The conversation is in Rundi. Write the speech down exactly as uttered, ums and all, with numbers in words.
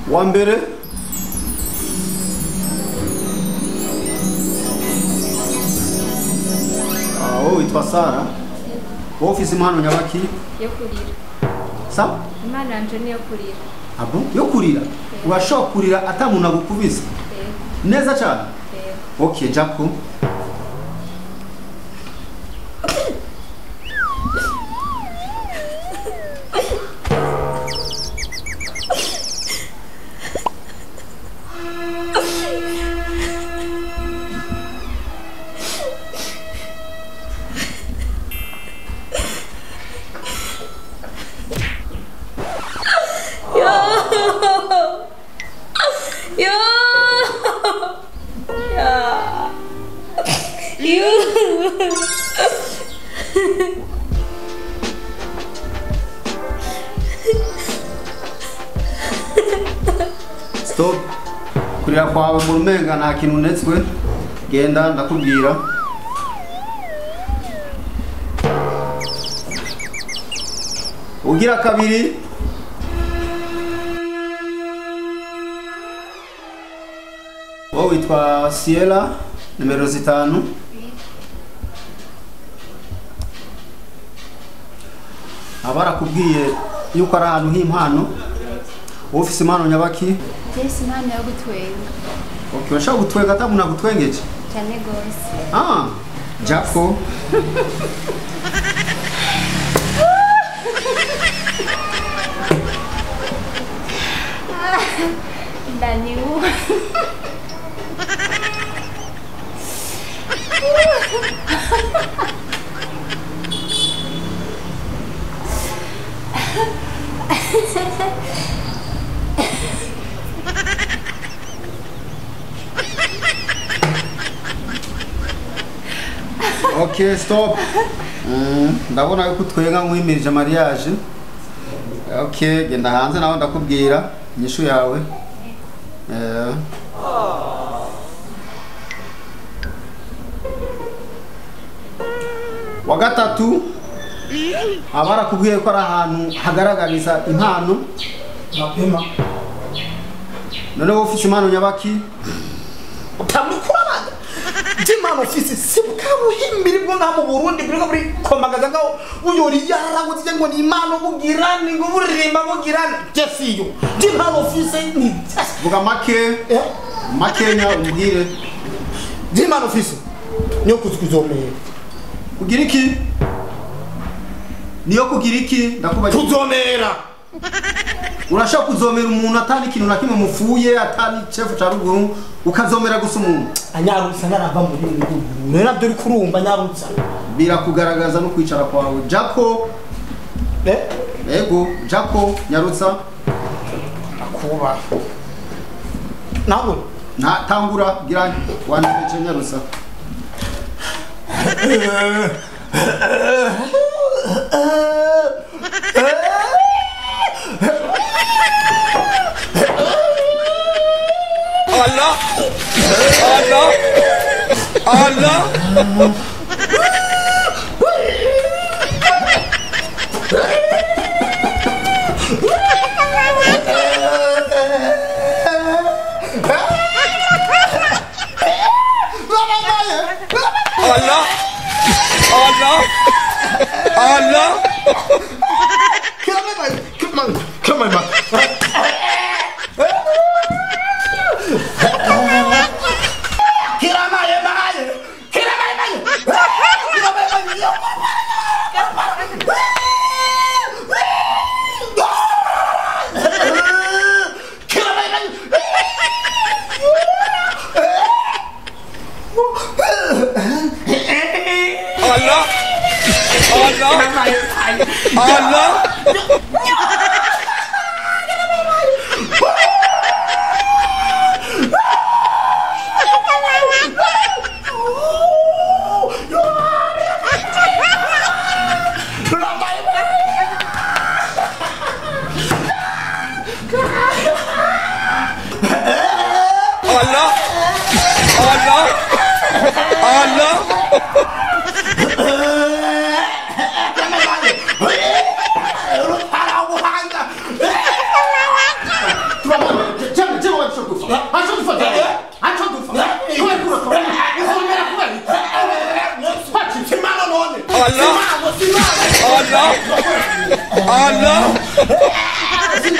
wa mbere oh witwa Sara wowe ufise impano nyabaki yo kurira sa impano yanje ni yo kurira abo yo kurira urashobora kurira atamuntu agukubise neza cyane okay Jaco Stop. Kurira kwawe mu rumenga nta kintu netswe. Genda ndakubwira. Ugira kabiri. Wowe witwa Ciela numero zitanu. Abarakubwiye yuko ari ahantu h'impano. Ofisi impano nyabaki? Yes, impano yo gutwenga. Okay, urashaka gutwenga atamuntu agutwengeje? Cyane gose. Ah, Jaco. Daniu. Okay, stop. Mm, ndabona yuko twenga nkwimirije mariage. Okay, genda hanze naho ndakubwira inyishu yawe. Eh. Wa gatatu abarakubwiye ko ari ahantu hagaragariza impano mapema. None wowe ufite impano nyabaki? Utamukora Jimano ofisi sibukabu himbiri bwo nga mu Burundi bwo muri komagaza ngaho uyori yaraguze ngo ni impano bugirani ngo buririmba bugirani jesiyo Jimano ofisi ni vuga make eh makenya umbwire Jimano ofisi niyo kuzikuzomera kugira iki niyo kugira iki ndakubaje kuzomera urashaka kuzomera umuntu atani kintu na kimwe mufuye atani chef cha ruguru ukazomera gusa umuntu anyarutsa narava muri ruguru nera byo uri kurumba nyarutsa bira kugaragaza no kwicara kwawe Jaco eh ego Jaco nyarutsa akuba nabo na tangura girani wanije nyarutsa Allah Allah Allah Allah Allah Allah Come on come on come on man Allah Allah Allah Allah Allah Allah Acho dufata. Acho dufata. Iwe kuro. Isomera kubera. Pati simano none. Allah. Allah. Allah.